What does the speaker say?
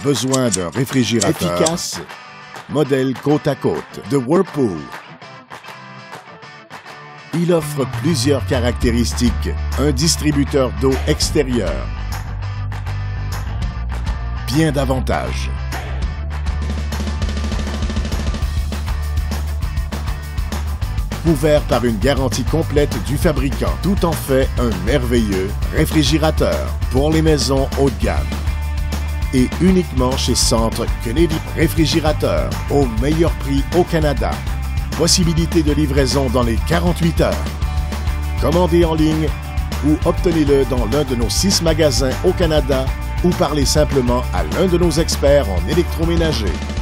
Besoin d'un réfrigérateur efficace? Modèle côte à côte de Whirlpool. Il offre plusieurs caractéristiques. Un distributeur d'eau extérieur. Bien davantage. Couvert par une garantie complète du fabricant. Tout en fait un merveilleux réfrigérateur pour les maisons haut de gamme. Et uniquement chez Centre Kennedy. Réfrigérateur au meilleur prix au Canada. Possibilité de livraison dans les 48 heures. Commandez en ligne ou obtenez-le dans l'un de nos 6 magasins au Canada ou parlez simplement à l'un de nos experts en électroménager.